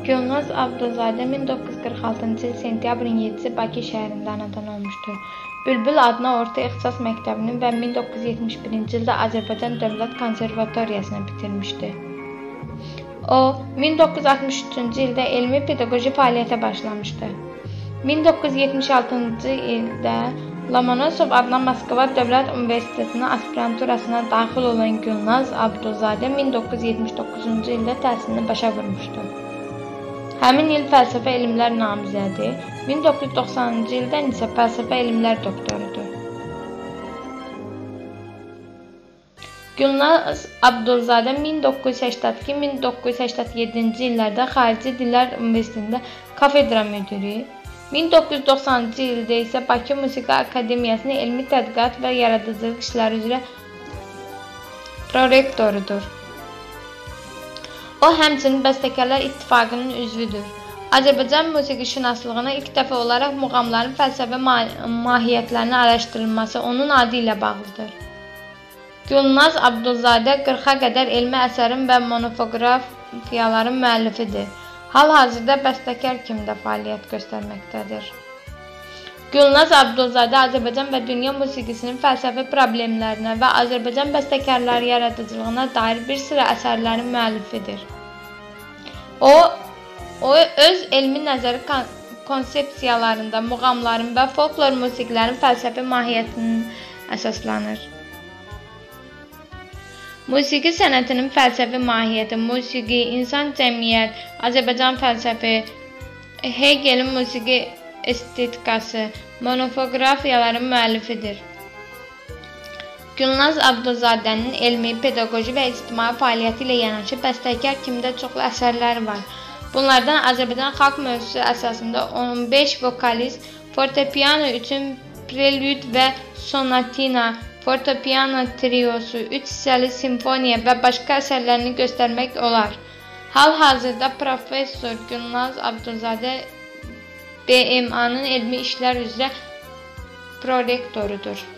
Gülnaz Abdulzadə 1946-cı il sentyabrın 7-si Bakı şəhərində anadan olmuşdur. Bülbül adına orta ixtisas məktəbini və 1971-ci ildə Azərbaycan Dövlət Konservatoriyasını bitirmişdi. O, 1963-cü ildə elmi pedaqoji fəaliyyətə başlamışdı. 1976-cı ildə Lomonosov adına Moskva Dövlət Universitetinin aspiranturasına daxil olan Gülnaz Abdulzadə 1979-cu ildə təhsilini başa vurmuşdu. Həmin il fəlsəfə elmlər namizədi, 1990-cı ildən isə fəlsəfə elmlər doktorudur. Gülnaz Abdulzadə 1982-1987-ci illərdə Xarici Dillər Universitetində kafedra müdiri, 1990-cı ildə isə Bakı Musiqi Akademiyasının elmi tədqiqat və yaradıcılıq işləri üzrə prorektorudur. O, həmçinin Bəstəkarlar İttifaqının üzvüdür. Azərbaycan musiqişünaslığına ilk dəfə olaraq muğamların fəlsəfi mahiyyətlərinin araşdırılması onun adı ilə bağlıdır. Gülnaz Abdulzadə 40-a qədər elmi əsərin və monofoqrafiyaların müəllifidir. Hal-hazırda bəstəkar kimi də fəaliyyət göstərməkdədir. Gülnaz Abdulzadə Azərbaycan və dünya musiqisinin fəlsəfi problemlərinə və Azərbaycan bəstəkarları yaradıcılığına dair bir sıra əsərlərin müəllifidir. O öz elmi nəzəri konsepsiyalarında muğamların və folklor musiqilərin fəlsəfi mahiyyətinin əsaslanır. Musiqi sənətinin fəlsəfi mahiyyəti, musiqi, insan cəmiyyət, Azərbaycan fəlsəfi, Hegelin musiqi estetikası, monofoqrafiyaların müəllifidir. Gülnaz Abdulzadənin elmi, pedaqoji və ictimai fəaliyyəti ilə yanaşı bəstəkar kimi də çoxlu əsərləri var. Bunlardan Azərbaycan xalq mövzusu əsasında 15 vokalist, fortepiano üçün prelüd və sonatina, fortepiano triosu, 3 hissəli simfoniya və başqa əsərlərini göstərmək olar. Hal-hazırda Professor Gülnaz Abdulzadə BMA-nın elmi işlər üzrə prorektorudur.